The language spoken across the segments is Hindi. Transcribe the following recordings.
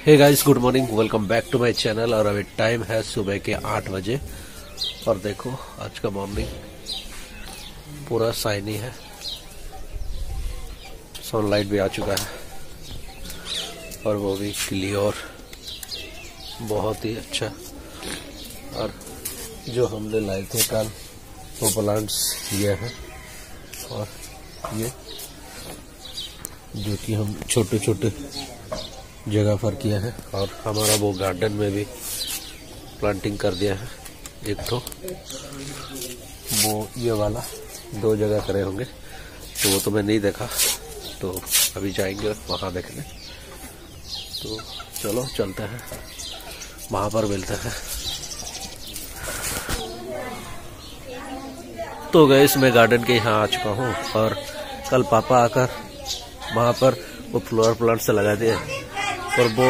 Hey guys, good morning, welcome back to my channel. और अभी टाइम है सुबह के 8 बजे और देखो आज का मॉर्निंग पूरा शाइनी है, सनलाइट भी आ चुका है और वो भी क्लियर, बहुत ही अच्छा। और जो हमने लाए थे कल वो प्लांट्स ये है और ये जो कि हम छोटे छोटे जगह पर किया है। और हमारा वो गार्डन में भी प्लांटिंग कर दिया है। एक तो वो ये वाला 2 जगह करे होंगे तो वो तो मैं नहीं देखा, तो अभी जाएंगे वहाँ देखने। तो चलो चलते हैं, वहाँ पर मिलते हैं। तो गैस मैं गार्डन के यहाँ आ चुका हूँ और कल पापा आकर वहाँ पर वो फ्लोर प्लांट से लगा दिए और वो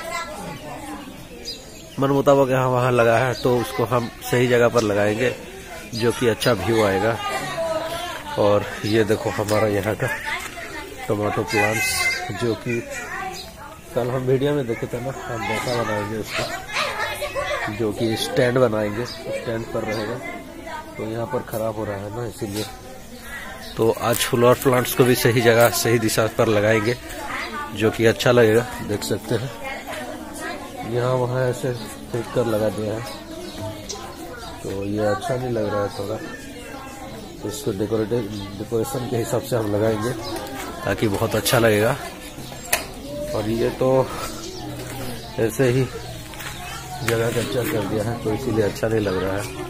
मन मुताबिक यहाँ वहाँ लगा है, तो उसको हम सही जगह पर लगाएंगे जो कि अच्छा व्यू आएगा। और ये देखो हमारा यहाँ का टमाटो प्लांट्स जो कि कल हम वीडियो में देखे थे ना, हम वैसा बनाएंगे उसको, जो कि स्टैंड बनाएंगे, स्टैंड पर रहेगा। तो यहाँ पर खराब हो रहा है ना, इसीलिए तो आज फ्लोर प्लांट्स को भी सही जगह सही दिशा पर लगाएंगे जो कि अच्छा लगेगा। देख सकते हैं यहाँ वहाँ ऐसे फेंक कर लगा दिया है, तो ये अच्छा नहीं लग रहा है थोड़ा। तो इसको डेकोरेशन के हिसाब से हम लगाएंगे ताकि बहुत अच्छा लगेगा। और ये तो ऐसे ही जगह कैप्चर कर दिया है तो इसीलिए अच्छा नहीं लग रहा है,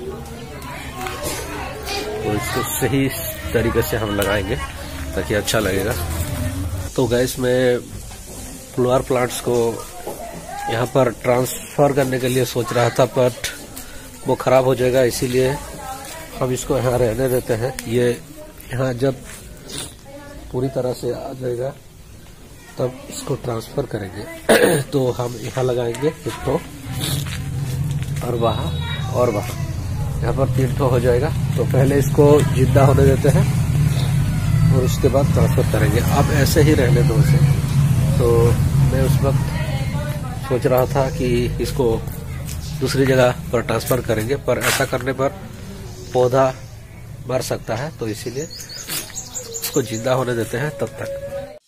तो इसको सही तरीके से हम लगाएंगे ताकि अच्छा लगेगा। तो गैस मैं फ्लावर प्लांट्स को यहाँ पर ट्रांसफर करने के लिए सोच रहा था, बट वो खराब हो जाएगा, इसीलिए हम इसको यहाँ रहने देते हैं। ये यहाँ जब पूरी तरह से आ जाएगा तब इसको ट्रांसफर करेंगे। तो हम यहाँ लगाएंगे एक ठो और वहाँ यहाँ पर 3 ठो हो जाएगा। तो पहले इसको जिंदा होने देते हैं और उसके बाद ट्रांसफर करेंगे। अब ऐसे ही रहने दो इसे। तो मैं उस वक्त सोच रहा था कि इसको दूसरी जगह पर ट्रांसफर करेंगे, पर ऐसा करने पर पौधा मर सकता है, तो इसीलिए इसको जिंदा होने देते हैं तब तक।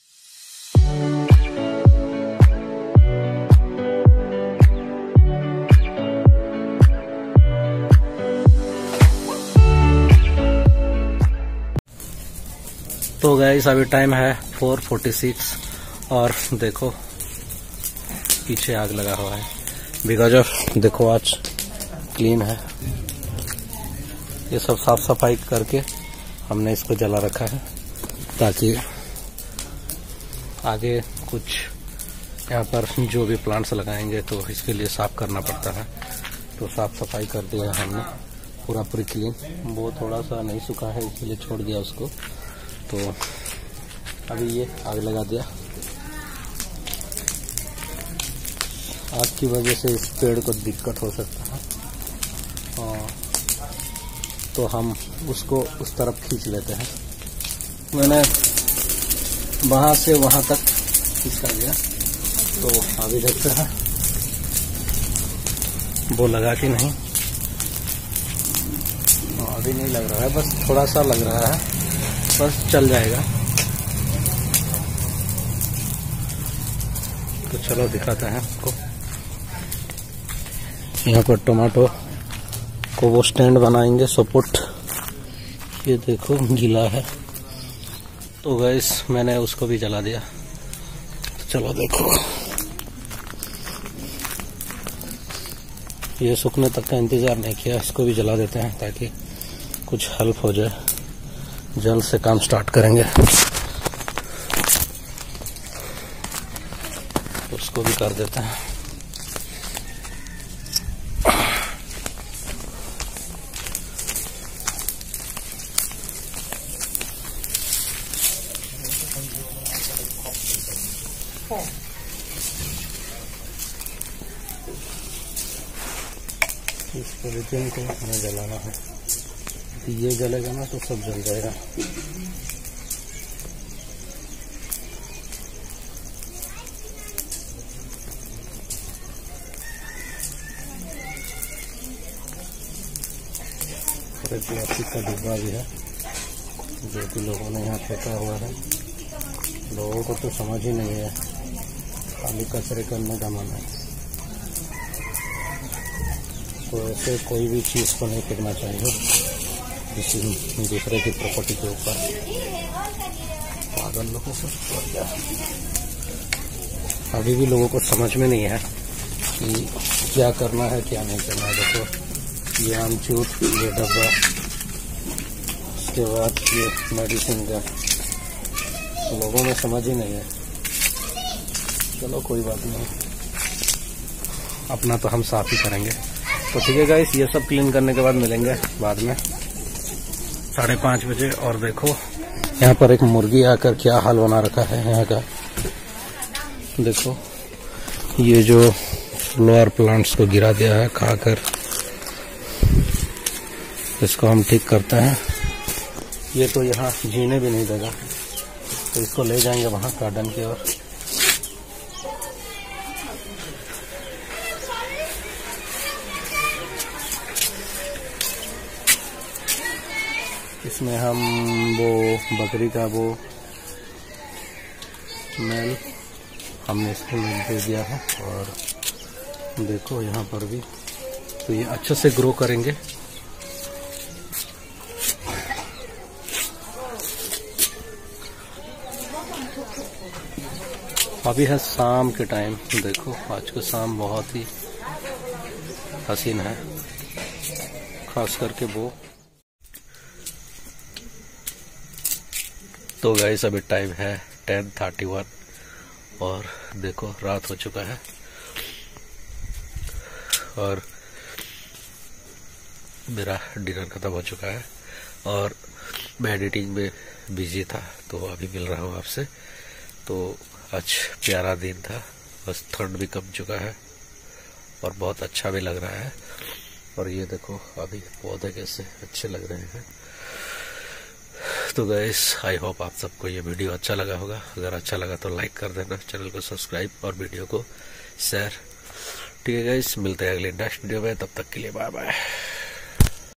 तो गाइस अभी टाइम है 4:46 और देखो पीछे आग लगा हुआ है, बिकॉज ऑफ देखो आज क्लीन है। ये सब साफ सफाई करके हमने इसको जला रखा है ताकि आगे कुछ यहाँ पर जो भी प्लांट्स लगाएंगे तो इसके लिए साफ करना पड़ता है। तो साफ सफाई कर दिया है हमने पूरी क्लीन। वो थोड़ा सा नहीं सूखा है इसलिए छोड़ दिया उसको। तो अभी ये आग लगा दिया। आग की वजह से इस पेड़ को दिक्कत हो सकता है, और तो हम उसको उस तरफ खींच लेते हैं। मैंने वहां से वहां तक खींचा दिया, तो अभी देखते हैं वो लगा कि नहीं। अभी नहीं लग रहा है, बस थोड़ा सा लग रहा है, बस चल जाएगा। तो चलो दिखाते हैं आपको। यहाँ पर टमाटो को वो स्टैंड बनाएंगे, सपोर्ट। ये देखो गीला है, तो गैस मैंने उसको भी जला दिया। तो चलो देखो, ये सूखने तक का इंतजार नहीं किया, इसको भी जला देते हैं ताकि कुछ हेल्प हो जाए। जल्द से काम स्टार्ट करेंगे। उसको भी कर देते हैं। इस पॉलीथीन को हमें जलाना है, ये जलेगा ना तो सब जल जाएगा। पे प्लास्टिक का डिब्बा भी है जो कि लोगों ने यहाँ फेंका हुआ है। लोगों को तो समझ ही नहीं है, खाली कचरे करने का मन है। तो ऐसे कोई भी चीज़ को नहीं फेंकना चाहिए किसी दूसरे की प्रॉपर्टी के ऊपर। पागल लोगों से क्या, अभी भी लोगों को समझ में नहीं है कि क्या करना है क्या नहीं करना है। देखो ये आमचूर, ये डब्बा, उसके बाद ये मेडिसिन का, लोगों में समझ ही नहीं है। चलो कोई बात नहीं, अपना तो हम साफ ही करेंगे। तो ठीक है गाइस, ये सब क्लीन करने के बाद मिलेंगे बाद में 5:30 बजे। और देखो यहाँ पर एक मुर्गी आकर क्या हाल बना रखा है यहाँ का। देखो ये जो फ्लावर प्लांट्स को गिरा दिया है खाकर, इसको हम ठीक करते हैं। ये तो यहाँ जीने भी नहीं देगा, तो इसको ले जाएंगे वहाँ गार्डन की ओर। इसमें हम वो बकरी का वो मेल हमने इसको दे दिया है। और देखो यहाँ पर भी, तो ये अच्छे से ग्रो करेंगे। अभी है शाम के टाइम, देखो आज का शाम बहुत ही हसीन है, खास करके वो। तो गाइस अभी टाइम है 10:31 और देखो रात हो चुका है और मेरा डिनर खत्म हो चुका है और मैं एडिटिंग में बिजी था, तो अभी मिल रहा हूँ आपसे। तो आज प्यारा दिन था, बस ठंड भी कम चुका है और बहुत अच्छा भी लग रहा है। और ये देखो अभी पौधे कैसे अच्छे लग रहे हैं। तो गाइस आई होप आप सबको ये वीडियो अच्छा लगा होगा। अगर अच्छा लगा तो लाइक कर देना, चैनल को सब्सक्राइब और वीडियो को शेयर। ठीक है गाइस, मिलते हैं अगले नेक्स्ट वीडियो में, तब तक के लिए बाय बाय।